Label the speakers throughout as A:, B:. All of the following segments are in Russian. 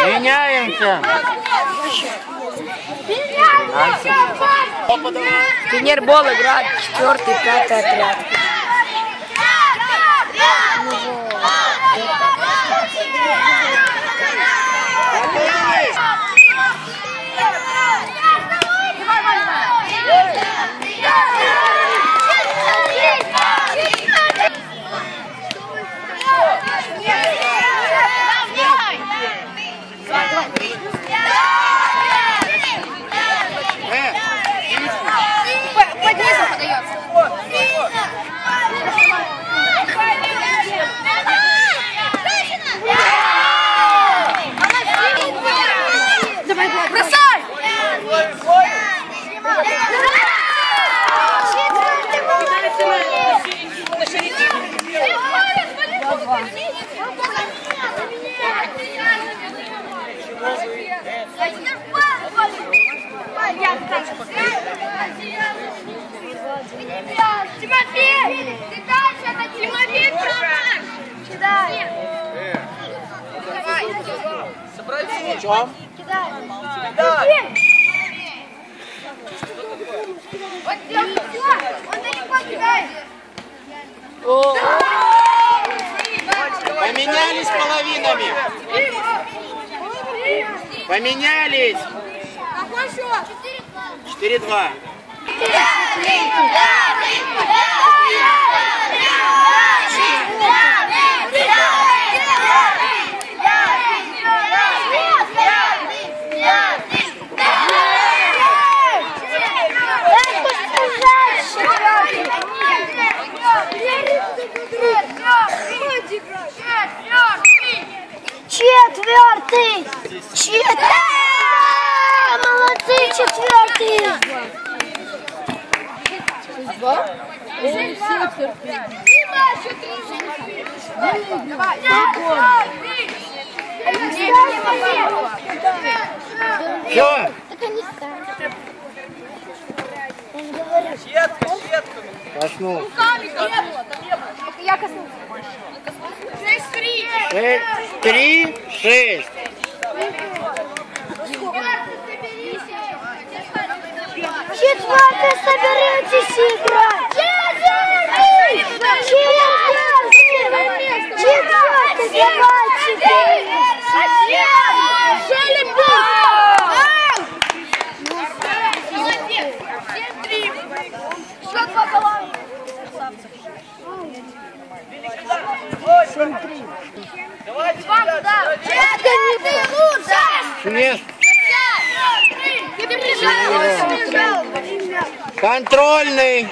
A: Меняемся.
B: Тренербол играет 4-й, 5-й отряд.
C: Тимофей! Ты дальше, это Тимофей прав! Кидай!
A: В чем?
C: Кидай! Вот все! Он далеко кидает!
A: Поменялись половинами. Поменялись.
C: Какой счет?
A: 4-2.
C: Четвертый! Молодцы, четвертый!
A: Все. Коснулся.
C: Я коснулся.
A: 3, 6.
C: Четвертый, соберитесь играть! Четвертый,
A: Контрольный.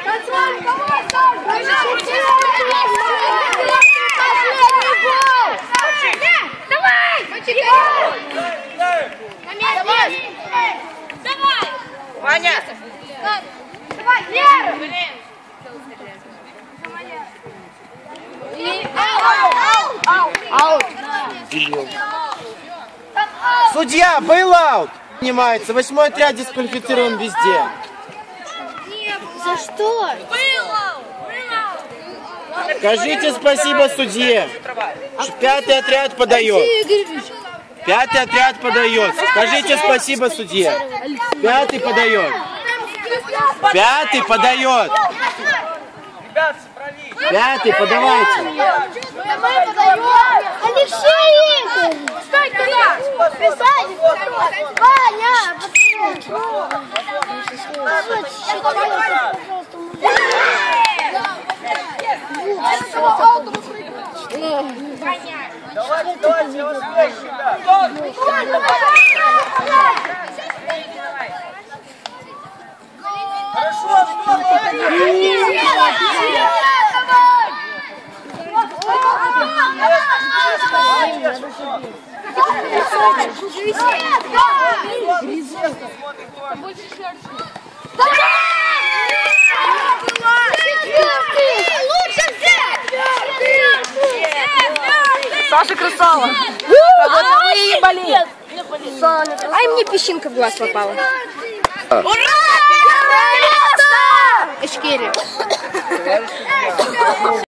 B: Ваня!
C: Давай, Лера!
B: Аут!
A: Судья, был аут. Занимается. 8-й отряд дисквалифицирован везде.
C: За что?
A: Скажите спасибо судье. 5-й отряд подает. 5-й отряд подает. Скажите спасибо судье. 5-й подает. 5-й подает. 5-й подавайте.
C: Алексей! Стой туда! Писать! Ваня!
D: Давайте, я вас вещи, да. Хорошо,
B: Саша красава! Ай, мне песчинка в глаз попала.
C: Ура!
B: Эшкери.